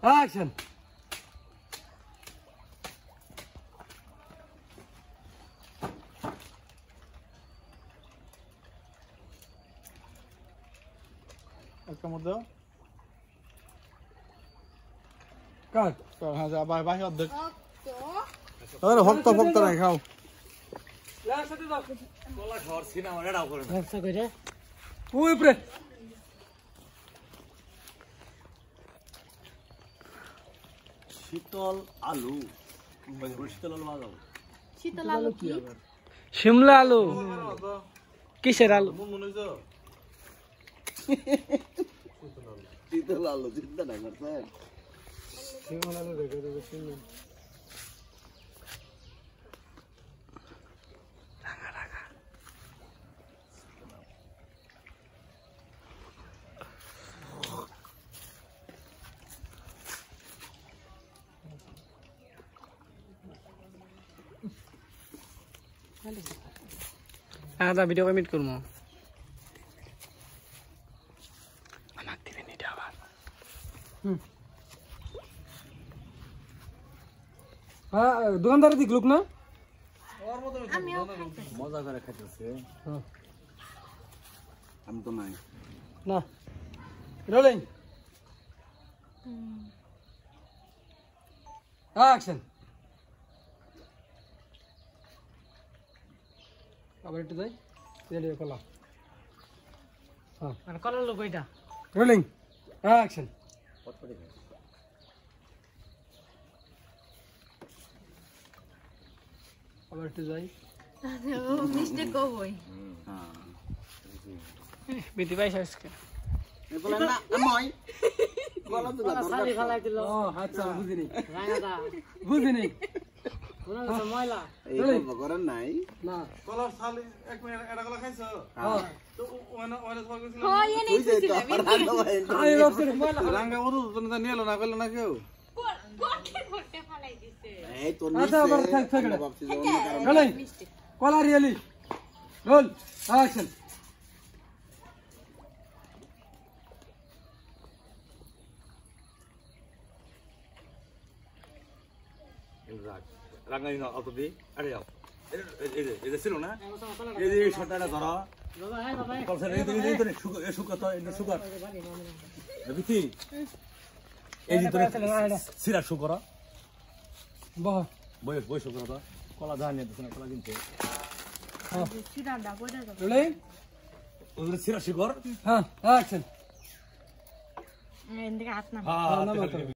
Action. একটা মধ্যে Cut. হ্যাঁ যা বাই বাই অর্ধেক আরে হক্ত ফক্ত নাই খাও কলা খাওয়ার সিনেমা এটাও করে না ব্যবসা করে ওই উপরে শীতল আলু শীতল আলু বাজাবো শীতল আলু কি শিমলা আলু কিসের আলু মনে হইছো শীতল আলু চিন্তা না করছে শিমলা আলু রেখে দেবে শিমলা আদা ভিডিও কমিট করবো আমাক দিবেন এটা আবার হ্যাঁ দোকানদার দেখলুক না মজা করে খাইতেছে আমি তো নাই না রোলিং অ্যাকশন আবার একটু যাই রেডি কলা হ্যাঁ আর কলার লোক ওইটা রোলিং অ্যাকশন পটপটি খাই আবার একটু যাই মিস্টেক কই বিধি পাইছে আজকে বলেন না আমি বলা তো কলা সালি ফেলাই দিল ও আচ্ছা বুঝিনি রাঙাটা বুঝিনি মনে হচ্ছে ময়লা এই গল্প করেন নাই না কলার সালি এক মিনিট এটা কলা খাইছো হ্যাঁ তো ওনা ওনা সব গেছিল হয় এনে তুই যে তো আমি ভাবছি ময়লা রাঙ্গা বড় তো না নিলো না কইলো না কেউ ভর্তি ফালাই দিছে এই তো আচ্ছা, আবার থাক, থাক না। ভাবছি যে অন্য কারণে রোলিং কলা রিয়েলি রোল অ্যাকশন রাঙ্গাই না অত দি আরে যাও এই যে ছিল না এই যে শটটা ধরো বাবা হ্যাঁ বাবা কলসা এই তো সুকা তো এটা সুকা বিতি এই যে তোরে সিরা সুকর বাহ বই বই সুকর তো কলা ধান নিয়ে দোকানে কলা কিনতে সিরাডা কইরা যাও রোলিং ওদের সিরা সুকর হ্যাঁ অ্যাকশন এন্ড হাত না হ্যাঁ